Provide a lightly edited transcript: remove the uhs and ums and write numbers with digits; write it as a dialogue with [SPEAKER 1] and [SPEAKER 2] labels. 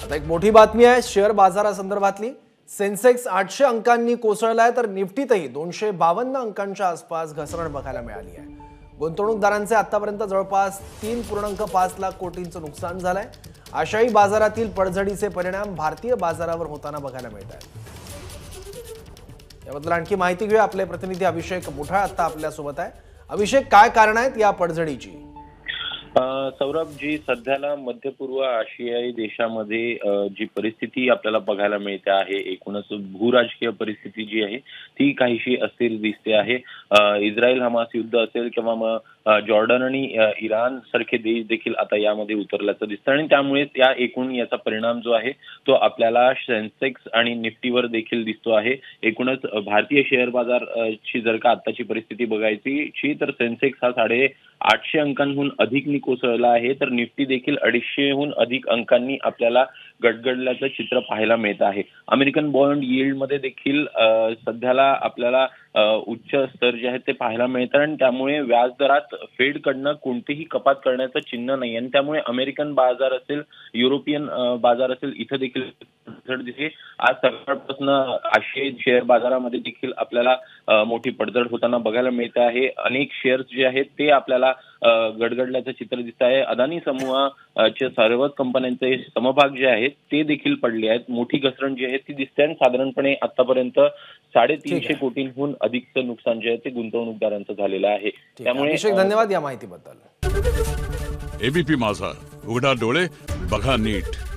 [SPEAKER 1] आता एक मोठी बातमी आहे शेअर बाजारासंदर्भातली। सेन्सेक्स 800 अंकांनी कोसळलाय तर निफ्टीतही 252 अंकांच्या आसपास घसरण बघायला मिळाली आहे। गुंतवणूकदारांचे आतापर्यंत जवळपास 3.5 लाख कोटींचं नुकसान झालंय। आशियाई बाजारातील पडझडीचे परिणाम भारतीय बाजारावर होताना बघायला मिळत आहेत। याबद्दल आणखी माहिती घेऊया, आपले प्रतिनिधी अभिषेक मुठाळ आता आपल्या सोबत आहे। अभिषेक, काय कारण आहेत या पडझडीची?
[SPEAKER 2] सौरभ जी, सध्याला मध्य पूर्व आशियाई देशामध्ये जी परिस्थिती आपल्याला बघायला मिळते आहे, एकूणच भूराजकीय परिस्थिती जी आहे ती काहीशी अस्थिर दिसते आहे। इस्रायल हमास युद्ध असेल किंवा मग जॉर्डन आणि इराण सारखे देश देखील आता यामध्ये उतरल्याचं दिसतं आणि त्यामुळे त्या एकूण याचा परिणाम जो आहे तो आपल्याला सेन्सेक्स आणि निफ्टीवर देखील दिसतो आहे। एकूणच भारतीय शेअर बाजारची जर का आताची परिस्थिती बघायची तर सेन्सेक्स हा 850 अंकांहून अधिक कोसळला आहे, तर निफ्टी देखील 250हून अधिक अंकांनी आपल्याला गडगडल्याचं चित्र पाहायला मिळत आहे। अमेरिकन बॉन्ड यील्ड मध्ये देखील सध्याला आपल्याला उच्च स्तर जे आहेत ते पाहायला मिळतात आणि त्यामुळे व्याजदरात फेडकडनं कोणतीही कपात करण्याचं चिन्ह नाही आणि त्यामुळे अमेरिकन बाजार असेल, युरोपियन बाजार असेल, इथं देखील दिसते। आज सकाळपासून आशियाई शेअर बाजारामध्ये देखील आपल्याला मोठी पडझड होताना बघायला मिळत आहे। अनेक शेअर्स जे आहेत ते आपल्याला गडगडल्याचं चित्र दिसत आहे। अदानी समूहाच्या सर्वच कंपन्यांचे समभाग जे आहेत ते देखील पडले आहेत। मोठी घसरण जी आहे ती दिसते आणि साधारणपणे आतापर्यंत 350 कोटींहून अधिकचं नुकसान जे आहे ते गुंतवणूकदारांचं झालेलं आहे।
[SPEAKER 1] त्यामुळे धन्यवाद या माहितीबद्दल।
[SPEAKER 3] एबीपी माझा, उघडा डोळे बघा नीट।